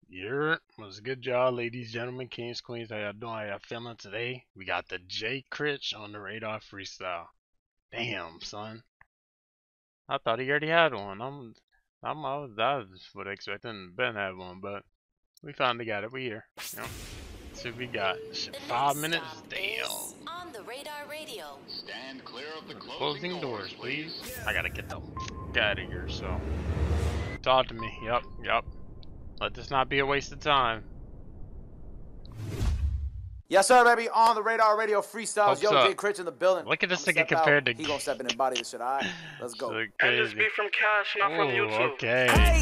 Yeah, was a good job, ladies, gentlemen, kings, queens. How y'all doing? How y'all feeling today? We got the J Critch on the radar freestyle. Damn, son. I thought he already had one. I was expecting Ben to have one, but we finally got it. We here. Yep. Let's see what we got. Shit, 5 minutes? Damn. On the Radar Radio. Stand clear of the Closing doors, please. I gotta get the fuck out of here, so. Talk to me. Yep. Let this not be a waste of time. Yes, sir, baby. On the Radar Radio freestyles. Hope Yo, so. Jay Critch in the building. Look at this I'ma nigga step compared out. to. He gonna step in and body this shit. All right, let's go. So And crazy. this be from Cash, not from YouTube. Okay. Hey!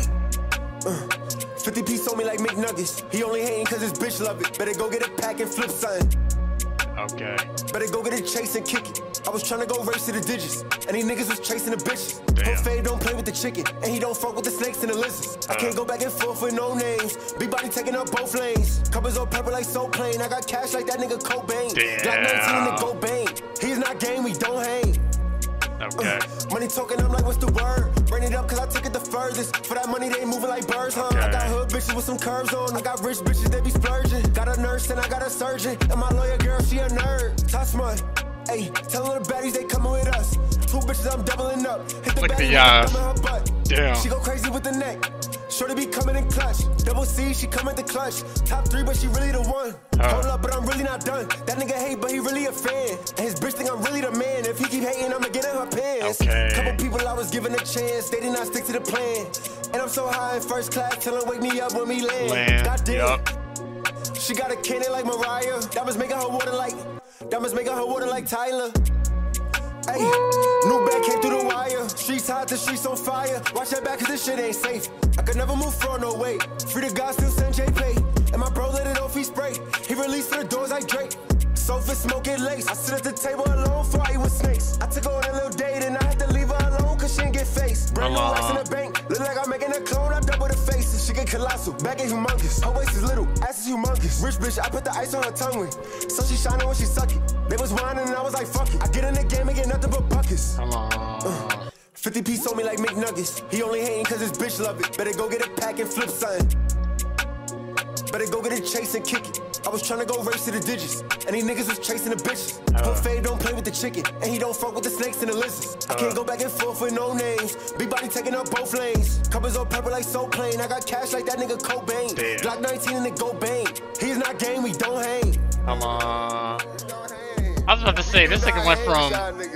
50 piece on me like McNuggets. He only hating cause his bitch love it. Better go get a pack and flip something. Okay. Better go get a chase and kick it. I was trying to go race to the digits. And these niggas was chasing the bitches. Damn. Fade don't play with the chicken. And he don't fuck with the snakes and the lizards. I can't go back and forth with no names. Big body taking up both lanes. Covers all purple like so plain. I got cash like that nigga Cobain. Damn. Glock 19 to go bang. He's not game, we don't hang. Okay. Money talking, I'm like, what's the word? Bring it up, cause I took it the furthest. For that money, they moving like birds, huh? Okay. I got hood bitches with some curves on. I got rich bitches, they be splurging. Got a nurse and I got a surgeon. And my lawyer girl, she a nerd. Top smart. Ayy, tell her the baddies, they coming with us. Two bitches, I'm doubling up. Hit the Look at baddie, y'all. thumb in her butt. Damn. She go crazy with the neck. Shorty be coming in clutch. Double C, she come at the clutch. Top 3, but she really the one. Hold up, but I'm really not done. That nigga hate, but he really a fan. And his bitch think I'm really the man. If he keep hating, I'ma get in her pants. Okay. Couple people I was giving a chance. They did not stick to the plan. And I'm so high in first class, tell her wake me up when we land. Goddamn. Yup. She got a cannon like Mariah. Diamonds making her water like Tyler. Hey, new bag came through the wire. Streets hot, the streets on fire. Watch that back cause this shit ain't safe. I could never move fraud, no way. Free the God, still send J-Pay. And my bro let it off, he spray. He released for the doors like Drake. Sofa smoking lace. I sit at the table alone for I eat with snakes. I took her on a little date and I had to leave her alone cause she didn't get faced. Brand new racks in the bank. Look like I'm making a clone, I double the faces. She get colossal, back ain't humongous. Her waist is little, ass is humongous. Rich bitch, I put the ice on her tongue ring. So she shining when she suck it. They was whining and I was like, fuck it. I get in the game and get nothing but buckets. Come on. 50 piece on me like McNuggets. He only hating cause his bitch love it. Better go get a pack and flip something. Better go get a chase and kick it. I was trying to go race to the digits. And these niggas was chasing the bitches. Fade don't play with the chicken. And he don't fuck with the snakes and the lizards. I can't go back and forth with no names. Big body taking up both lanes. Covers all purple like so plain. I got cash like that nigga Cobain. Damn. Glock 19 and the go bang. He's not game, we don't hang. Come on. I was about to say, this nigga went from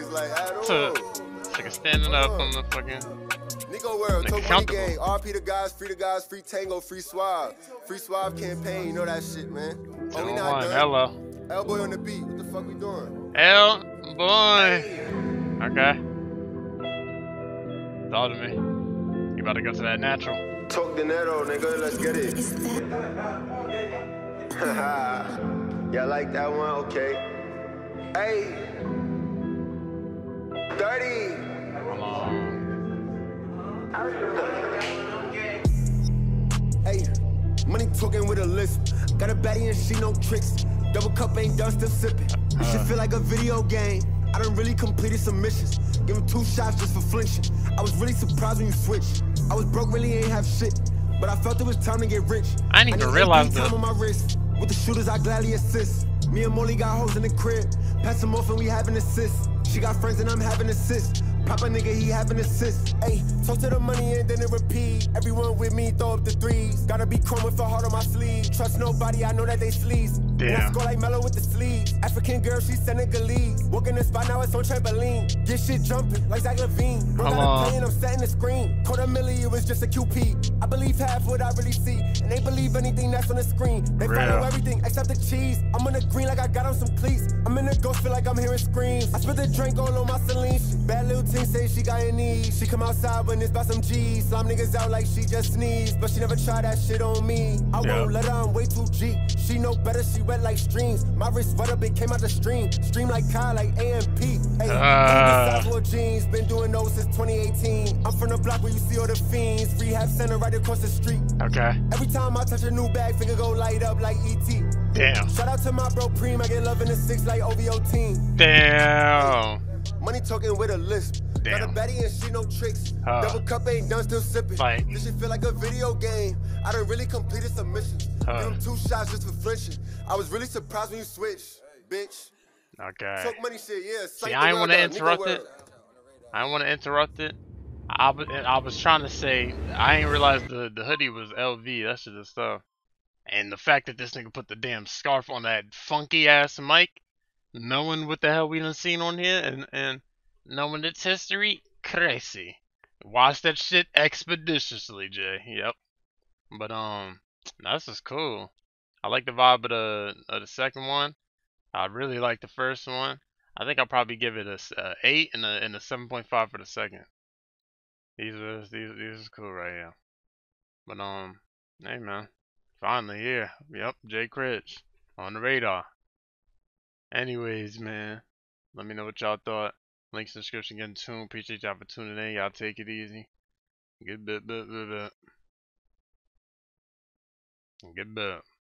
to nigga standing up on the fucking. Nico World, Nigga Toke Money comfortable. Gang, RP the guys, free Tango, free Suave. Free Suave campaign, you know that shit, man. Oh, we not done. Hello. L-Boy on the beat, what the fuck we doing? L boy. Okay. Talk to me. You about to go to that natural. Talk dinero, nigga, let's get it. Y'all like that one? Okay. Hey. 30. Come on. Hey, money talking with a lisp. Got a baddie and she no tricks. Double cup ain't done, still sipping. Shit feel like a video game. I done really completed some missions. Give him 2 shots just for flinching. I was really surprised when you switched. I was broke, really ain't have shit. But I felt it was time to get rich. I didn't even realize time that. on my wrist. With the shooters, I gladly assist. Me and Molly got hoes in the crib. Pass them off and we having assists. She got friends and I'm having assists. Pop a nigga, he having assists. Ayy, talk to the money and then it repeat. Everyone with me, throw up the threes. Gotta be chrome with a heart on my sleeve. Trust nobody, I know that they sleaze. Damn. Go like Mellow with the sleeves. African girl, she Senegalese. Walking the spot, now it's on trampoline. Get shit jumping like Zach Levine. Run Come out on. of pain, I'm setting the screen. Quarter milli, it was just a QP. I believe half what I really see. And they believe anything that's on the screen. They Real. follow everything except the cheese. I'm on the green like I got on some cleats. I'm in the ghost, feel like I'm hearing screams. I spit the drink all on my Celine. Bad little ting say she got in need. She come outside when it's about some G's. Slime niggas out like she just sneezed. But she never tried that shit on me. I Yeah. won't let her, I'm way too G. She know better, she wet like streams. My wrist wet up, it came out the stream. Stream like Kyle, like AMP. Hey, Southwood jeans, been doing those since 2018. I'm from the block where you see all the fiends. Rehab center right across the street. Okay. Every time I touch a new bag, finger go light up like ET. Damn. Shout out to my bro Preem, I get love in the 6 like OVO team. Damn. Money talking with a lisp. Got a Damn. baddie and she no tricks. Double cup ain't done, still sipping. Like- This shit feel like a video game. I done really completed some missions. Give them 2 shots just for flinching. I was really surprised when you switched, bitch. Okay. Talk money shit, yeah. See, I didn't want to interrupt it. I didn't want to interrupt it. I was trying to say, I ain't realized the hoodie was LV. That shit is stuff. And the fact that this nigga put the damn scarf on that funky ass mic, knowing what the hell we done seen on here, and knowing its history, crazy. Watch that shit expeditiously, Jay. Yep. But this is cool. I like the vibe of the second one. I really like the first one. I think I'll probably give it a 8 and a 7.5 for the second. These is cool right here. But hey man, finally here. Yep, Jay Critch on the radar. Anyways, man, let me know what y'all thought. Links in the description. Get in tune. Appreciate y'all for tuning in. Y'all take it easy. Good bit. Good bit.